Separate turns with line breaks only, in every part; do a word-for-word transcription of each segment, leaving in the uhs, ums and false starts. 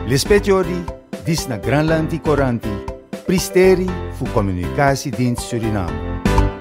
L'espetiori, dis na Granlandi Coranti, pristeri fu Communicatiedienst Suriname.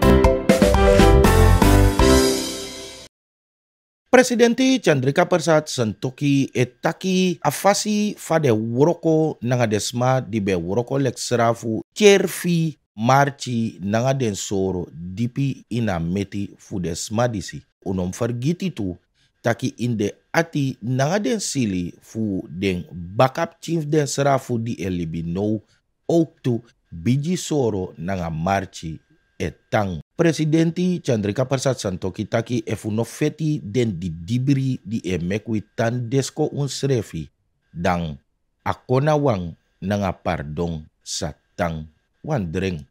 Presidente Chandrika Persat Santokhi etaki afasi fade woroko nanga desma di be woroko leksrafu cherfi marchi nanga den soro dipi ina meti fu desma disi. Unom vergiti tu taki inde ati nanga den sili fu den backup chief den srafu di elibi no ook tu biji soro nanga marchi etang. Presidenti Chandrika Persat Santokhi taki efu no feti den di dibri di e mekwi tan desko un srefi dang akona wang nanga pardon satang wandreng.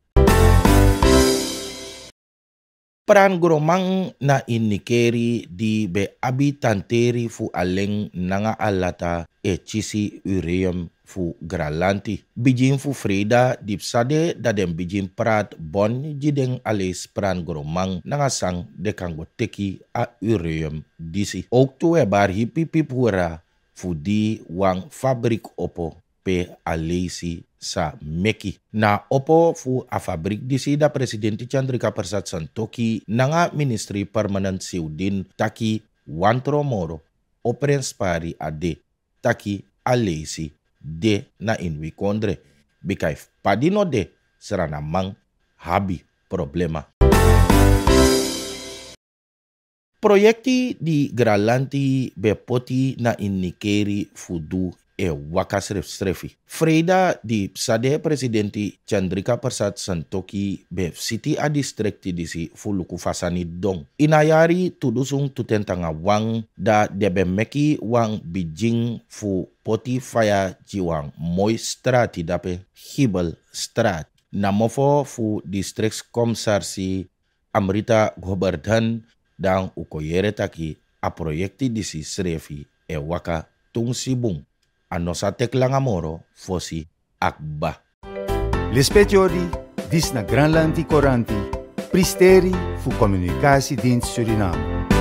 Pran gromang na inikeri di be abi tanteri fu aleng nanga alata e chisi ureum fu gralanti. Bijin fu freda dipsade da den bijin prat bon jideng ales pran gromang nanga sang de kango teki a ureum disi. Ook tu e bar hipi pipura fu di wang fabrik opo pe alesi sa meki. Na opo fu a fabrik disi da Presidenti Chandrika Persat Santokhi nanga Ministry Permanent Siudin taki wantro moro operens pari ade taki alesi de na inwi kondre. Bikai padino de serana mang habi problema. Proyekti di Gralanti bepoti na inikeri fudu e wakasref strefi. Freda di psade Presidenti Chandrika Persat Santokhi be city a districti disi fuluku fasani dong. Inayari tudusung tutentanga wang da debe meki wang bijing fu poti faya jiwang moi strati dape hibel strat. Namofo fu districts komsarsi Amrita Gobardhan dan ukoyere taki a proyekti disi srefi e waka tung sibung. Anosa teklangamoro fosi akba.
L'espetiori, dis na Granlandi Coranti, pristeri fu Communicatiedienst Suriname.